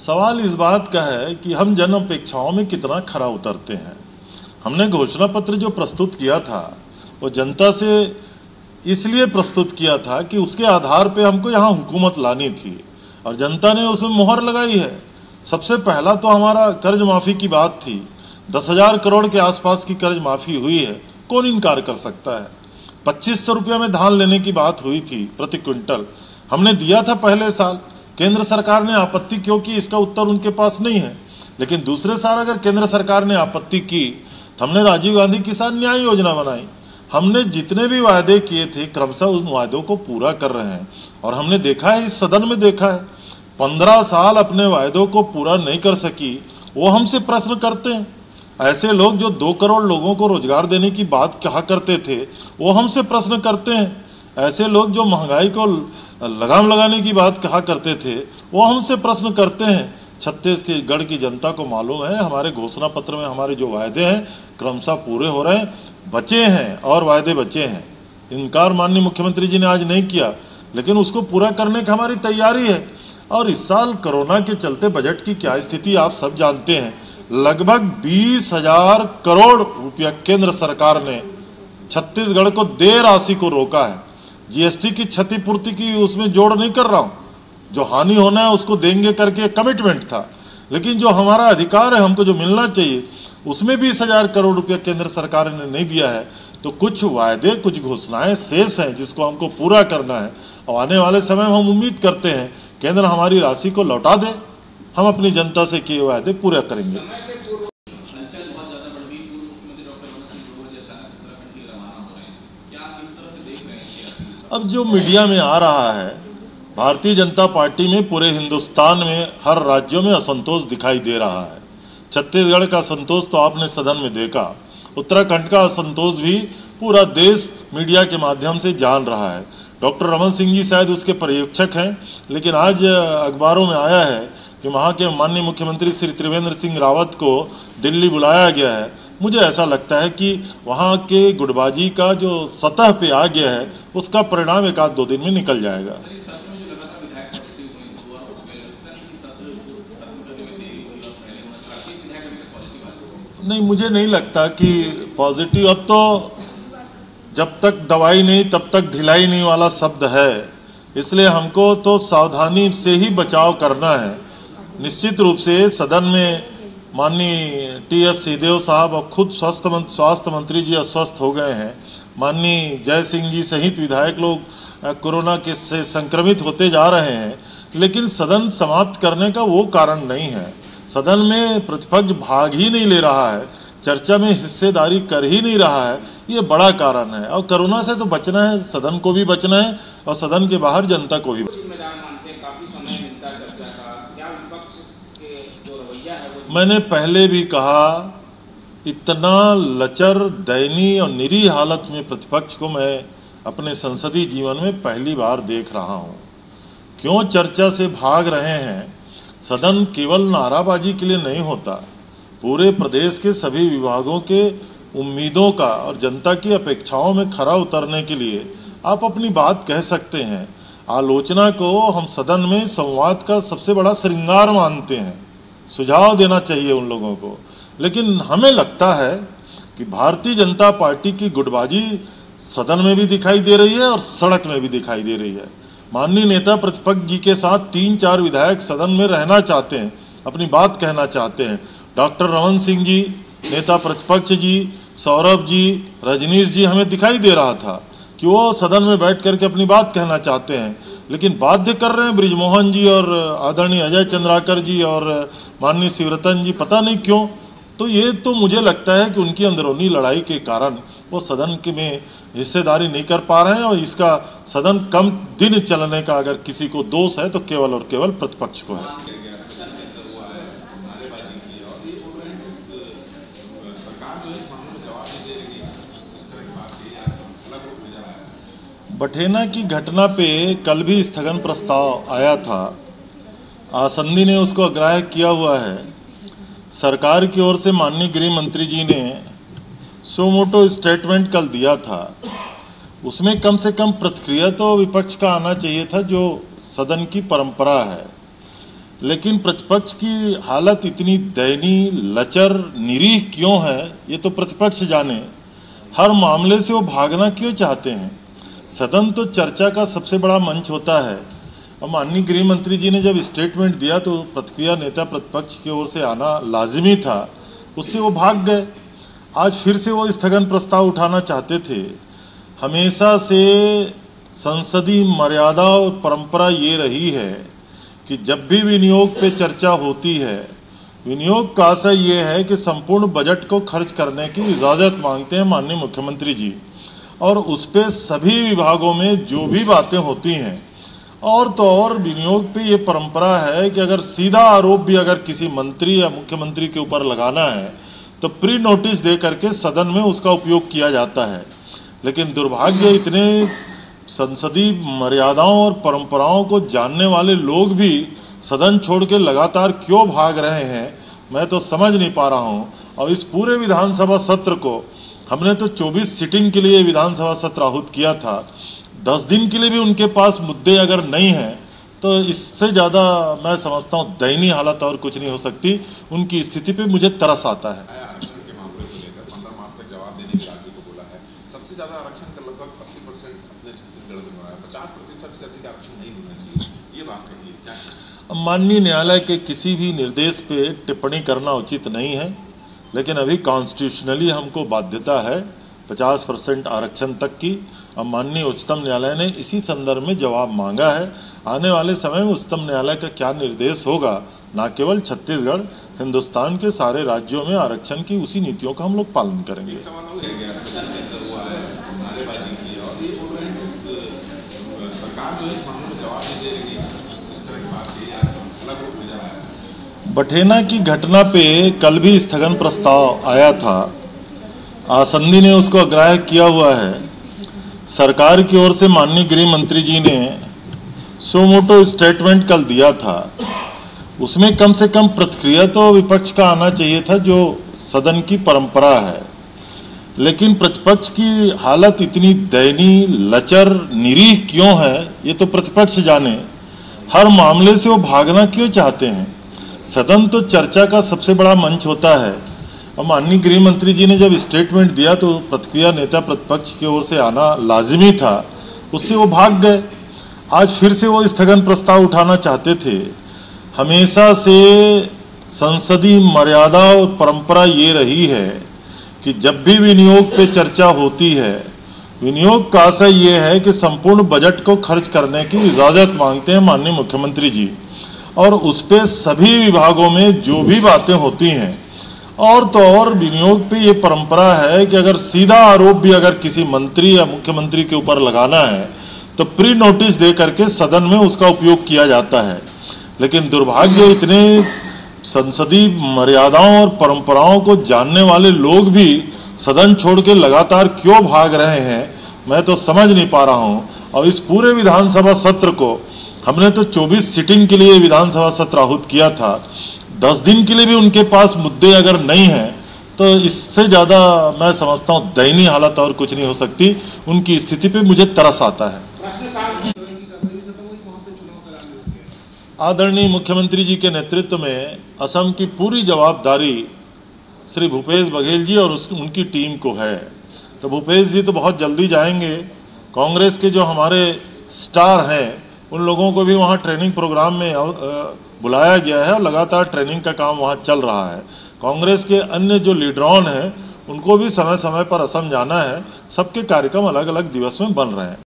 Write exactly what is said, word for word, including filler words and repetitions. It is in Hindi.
सवाल इस बात का है कि हम जन अपेक्षाओं में कितना खरा उतरते हैं। हमने घोषणा पत्र जो प्रस्तुत किया था वो जनता से इसलिए प्रस्तुत किया था कि उसके आधार पे हमको यहाँ हुकूमत लानी थी और जनता ने उसमें मोहर लगाई है। सबसे पहला तो हमारा कर्ज माफ़ी की बात थी। दस हजार करोड़ के आसपास की कर्ज माफ़ी हुई है, कौन इनकार कर सकता है। पच्चीस सौ रुपया में धान लेने की बात हुई थी प्रति क्विंटल, हमने दिया था पहले साल। केंद्र सरकार ने आपत्ति क्यों की, इसका उत्तर उनके पास नहीं है। लेकिन दूसरे साल अगर केंद्र सरकार ने आपत्ति की तो हमने राजीव गांधी किसान न्याय योजना बनाई। हमने जितने भी वायदे किए थे क्रमशः उन वायदों को पूरा कर रहे हैं और हमने देखा है, इस सदन में देखा है, पंद्रह साल अपने वायदों को पूरा नहीं कर सकी, वो हमसे प्रश्न करते हैं। ऐसे लोग जो दो करोड़ लोगों को रोजगार देने की बात कहा करते थे वो हमसे प्रश्न करते हैं। ऐसे लोग जो महंगाई को लगाम लगाने की बात कहा करते थे वो हमसे प्रश्न करते हैं। छत्तीसगढ़ की जनता को मालूम है हमारे घोषणा पत्र में हमारे जो वायदे हैं क्रमशः पूरे हो रहे हैं, बचे हैं और वायदे बचे हैं। इनकार माननीय मुख्यमंत्री जी ने आज नहीं किया, लेकिन उसको पूरा करने की हमारी तैयारी है। और इस साल कोरोना के चलते बजट की क्या स्थिति आप सब जानते हैं। लगभग बीस हजार करोड़ रुपया केंद्र सरकार ने छत्तीसगढ़ को देय राशि को रोका है। जीएसटी की क्षतिपूर्ति की उसमें जोड़ नहीं कर रहा हूँ, जो हानि होना है उसको देंगे करके कमिटमेंट था, लेकिन जो हमारा अधिकार है हमको जो मिलना चाहिए उसमें बीस हजार करोड़ रुपया केंद्र सरकार ने नहीं दिया है। तो कुछ वायदे कुछ घोषणाएं शेष हैं जिसको हमको पूरा करना है और आने वाले समय में हम उम्मीद करते हैं केंद्र हमारी राशि को लौटा दे, हम अपनी जनता से किए वायदे पूरे करेंगे। अब जो मीडिया में आ रहा है, भारतीय जनता पार्टी में पूरे हिंदुस्तान में हर राज्यों में असंतोष दिखाई दे रहा है। छत्तीसगढ़ का असंतोष तो आपने सदन में देखा, उत्तराखंड का असंतोष भी पूरा देश मीडिया के माध्यम से जान रहा है। डॉक्टर रमन सिंह जी शायद उसके पर्यवेक्षक हैं, लेकिन आज अखबारों में आया है कि वहाँ के माननीय मुख्यमंत्री श्री त्रिवेंद्र सिंह रावत को दिल्ली बुलाया गया है। मुझे ऐसा लगता है कि वहाँ के गुटबाजी का जो सतह पे आ गया है उसका परिणाम एक आध दो दिन में निकल जाएगा। नहीं, मुझे नहीं लगता कि पॉजिटिव, अब तो जब तक दवाई नहीं तब तक ढिलाई नहीं वाला शब्द है, इसलिए हमको तो सावधानी से ही बचाव करना है। निश्चित रूप से सदन में माननीय टी एस सिंहदेव साहब और खुद स्वास्थ्य मंत्री स्वास्थ्य मंत्री जी अस्वस्थ हो गए हैं। माननीय जय सिंह जी सहित विधायक लोग कोरोना के से संक्रमित होते जा रहे हैं, लेकिन सदन समाप्त करने का वो कारण नहीं है। सदन में प्रतिपक्ष भाग ही नहीं ले रहा है, चर्चा में हिस्सेदारी कर ही नहीं रहा है, ये बड़ा कारण है। और कोरोना से तो बचना है, सदन को भी बचना है और सदन के बाहर जनता को भी। मैंने पहले भी कहा, इतना लचर, दयनीय और निरीह हालत में प्रतिपक्ष को मैं अपने संसदीय जीवन में पहली बार देख रहा हूँ। क्यों चर्चा से भाग रहे हैं? सदन केवल नाराबाजी के लिए नहीं होता, पूरे प्रदेश के सभी विभागों के उम्मीदों का और जनता की अपेक्षाओं में खरा उतरने के लिए आप अपनी बात कह सकते हैं। आलोचना को हम सदन में संवाद का सबसे बड़ा श्रृंगार मानते हैं, सुझाव देना चाहिए उन लोगों को। लेकिन हमें लगता है कि भारतीय जनता पार्टी की गुटबाजी सदन में भी दिखाई दे रही है और सड़क में भी दिखाई दे रही है। माननीय नेता प्रतिपक्ष जी के साथ तीन चार विधायक सदन में रहना चाहते हैं, अपनी बात कहना चाहते हैं। डॉक्टर रमन सिंह जी, नेता प्रतिपक्ष जी, सौरभ जी, रजनीश जी, हमें दिखाई दे रहा था कि वो सदन में बैठ करके अपनी बात कहना चाहते हैं, लेकिन बाध्य कर रहे हैं बृजमोहन जी और आदरणीय अजय चंद्राकर जी और माननीय शिवरतन जी, पता नहीं क्यों। तो ये तो मुझे लगता है कि उनकी अंदरूनी लड़ाई के कारण वो सदन के में हिस्सेदारी नहीं कर पा रहे हैं और इसका सदन कम दिन चलने का अगर किसी को दोष है तो केवल और केवल प्रतिपक्ष को है। बठेना की घटना पे कल भी स्थगन प्रस्ताव आया था, आसंदी ने उसको अग्राह्य किया हुआ है। सरकार की ओर से माननीय गृह मंत्री जी ने सोमोटो स्टेटमेंट कल दिया था, उसमें कम से कम प्रतिक्रिया तो विपक्ष का आना चाहिए था, जो सदन की परंपरा है। लेकिन प्रतिपक्ष की हालत इतनी दयनीय, लचर, निरीह क्यों है, ये तो प्रतिपक्ष जाने। हर मामले से वो भागना क्यों चाहते हैं? सदन तो चर्चा का सबसे बड़ा मंच होता है। और माननीय गृह मंत्री जी ने जब स्टेटमेंट दिया तो प्रतिक्रिया नेता प्रतिपक्ष की ओर से आना लाजिमी था, उससे वो भाग गए। आज फिर से वो स्थगन प्रस्ताव उठाना चाहते थे। हमेशा से संसदीय मर्यादा और परंपरा ये रही है कि जब भी विनियोग पे चर्चा होती है, विनियोग का आशय ये है कि संपूर्ण बजट को खर्च करने की इजाज़त मांगते हैं माननीय मुख्यमंत्री जी, और उस पे सभी विभागों में जो भी बातें होती हैं। और तो और विनियोग पे ये परंपरा है कि अगर सीधा आरोप भी अगर किसी मंत्री या मुख्यमंत्री के ऊपर लगाना है तो प्री नोटिस दे करके सदन में उसका उपयोग किया जाता है। लेकिन दुर्भाग्य, इतने संसदीय मर्यादाओं और परंपराओं को जानने वाले लोग भी सदन छोड़ के लगातार क्यों भाग रहे हैं, मैं तो समझ नहीं पा रहा हूं। और इस पूरे विधानसभा सत्र को हमने तो चौबीस सिटिंग के लिए विधानसभा सत्र आहूत किया था। दस दिन के लिए भी उनके पास मुद्दे अगर नहीं हैं तो इससे ज़्यादा मैं समझता हूँ दयनीय हालत और कुछ नहीं हो सकती। उनकी स्थिति पे मुझे तरस आता है। आरक्षण के मामले को लेकर पंद्रह मार्च तक जवाब देने के राज्य को बोला है। सबसे ज़्यादा आरक्षण का लगभग अस्सी परसेंट अपने छत्तीसगढ़ में हो रहा है। पचास प्रतिशत से अधिक आरक्षण नहीं होना चाहिए, ये बात कही है क्या? माननीय न्यायालय के किसी भी निर्देश पे टिप्पणी करना उचित नहीं है, लेकिन अभी कॉन्स्टिट्यूशनली हमको बाध्यता है पचास परसेंट आरक्षण तक की। अब माननीय उच्चतम न्यायालय ने इसी संदर्भ में जवाब मांगा है। आने वाले समय में उच्चतम न्यायालय का क्या निर्देश होगा, ना केवल छत्तीसगढ़, हिंदुस्तान के सारे राज्यों में आरक्षण की उसी नीतियों का हम लोग पालन करेंगे। बठेना की घटना पे कल भी स्थगन प्रस्ताव आया था, आसंदी ने उसको अग्राह्य किया हुआ है। सरकार की ओर से माननीय गृह मंत्री जी ने सोमोटो स्टेटमेंट कल दिया था, उसमें कम से कम प्रतिक्रिया तो विपक्ष का आना चाहिए था, जो सदन की परंपरा है। लेकिन प्रतिपक्ष की हालत इतनी दयनीय, लचर, निरीह क्यों है, ये तो प्रतिपक्ष जाने। हर मामले से वो भागना क्यों चाहते हैं? सदन तो चर्चा का सबसे बड़ा मंच होता है। और माननीय गृह मंत्री जी ने जब स्टेटमेंट दिया तो प्रतिक्रिया नेता प्रतिपक्ष की ओर से आना लाजिमी था, उससे वो भाग गए। आज फिर से वो स्थगन प्रस्ताव उठाना चाहते थे। हमेशा से संसदीय मर्यादा और परंपरा ये रही है कि जब भी विनियोग पे चर्चा होती है, विनियोग का आशय ये है कि संपूर्ण बजट को खर्च करने की इजाज़त मांगते हैं माननीय मुख्यमंत्री जी, और उस पे सभी विभागों में जो भी बातें होती हैं। और तो और विनियोग पे ये परंपरा है कि अगर सीधा आरोप भी अगर किसी मंत्री या मुख्यमंत्री के ऊपर लगाना है तो प्री नोटिस दे करके सदन में उसका उपयोग किया जाता है। लेकिन दुर्भाग्य, इतने संसदीय मर्यादाओं और परंपराओं को जानने वाले लोग भी सदन छोड़ के लगातार क्यों भाग रहे हैं, मैं तो समझ नहीं पा रहा हूँ। और इस पूरे विधानसभा सत्र को हमने तो चौबीस सिटिंग के लिए विधानसभा सत्र आहूत किया था। दस दिन के लिए भी उनके पास मुद्दे अगर नहीं हैं तो इससे ज़्यादा मैं समझता हूँ दयनीय हालत और कुछ नहीं हो सकती। उनकी स्थिति पे मुझे तरस आता है। आदरणीय मुख्यमंत्री जी के नेतृत्व में असम की पूरी जवाबदारी श्री भूपेश बघेल जी और उस, उनकी टीम को है। तो भूपेश जी तो बहुत जल्दी जाएंगे। कांग्रेस के जो हमारे स्टार हैं उन लोगों को भी वहाँ ट्रेनिंग प्रोग्राम में बुलाया गया है और लगातार ट्रेनिंग का काम वहाँ चल रहा है। कांग्रेस के अन्य जो लीडरॉन हैं उनको भी समय समय पर असम जाना है। सबके कार्यक्रम अलग अलग दिवस में बन रहे हैं।